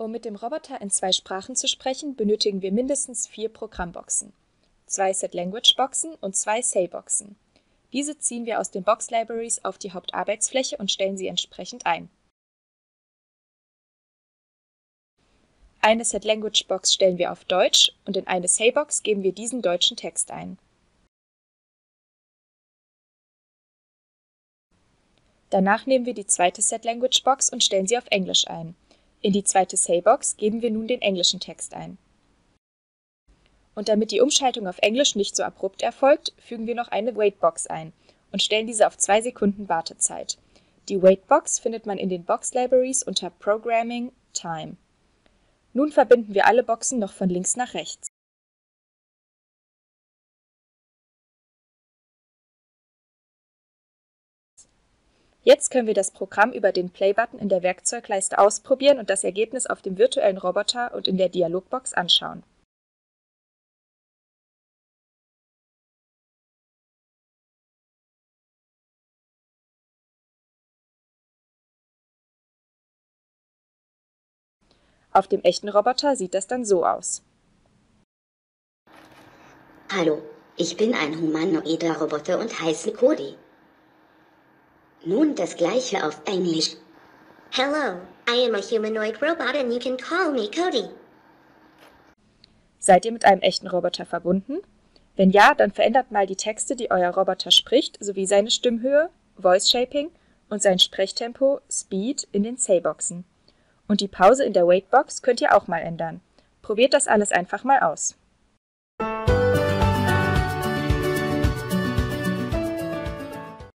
Um mit dem Roboter in 2 Sprachen zu sprechen, benötigen wir mindestens 4 Programmboxen, 2 Set-Language-Boxen und 2 Say-Boxen. Diese ziehen wir aus den Box-Libraries auf die Hauptarbeitsfläche und stellen sie entsprechend ein. Eine Set-Language-Box stellen wir auf Deutsch und in eine Say-Box geben wir diesen deutschen Text ein. Danach nehmen wir die zweite Set-Language-Box und stellen sie auf Englisch ein. In die zweite Say-Box geben wir nun den englischen Text ein. Und damit die Umschaltung auf Englisch nicht so abrupt erfolgt, fügen wir noch eine Wait-Box ein und stellen diese auf 2 Sekunden Wartezeit. Die Wait-Box findet man in den Box-Libraries unter Programming Time. Nun verbinden wir alle Boxen noch von links nach rechts. Jetzt können wir das Programm über den Play-Button in der Werkzeugleiste ausprobieren und das Ergebnis auf dem virtuellen Roboter und in der Dialogbox anschauen. Auf dem echten Roboter sieht das dann so aus. Hallo, ich bin ein humanoider Roboter und heiße Cody. Nun das gleiche auf Englisch. Hello, I am a humanoid robot and you can call me Cody. Seid ihr mit einem echten Roboter verbunden? Wenn ja, dann verändert mal die Texte, die euer Roboter spricht, sowie seine Stimmhöhe, Voice Shaping und sein Sprechtempo, Speed, in den Say-Boxen. Und die Pause in der Wait-Box könnt ihr auch mal ändern. Probiert das alles einfach mal aus.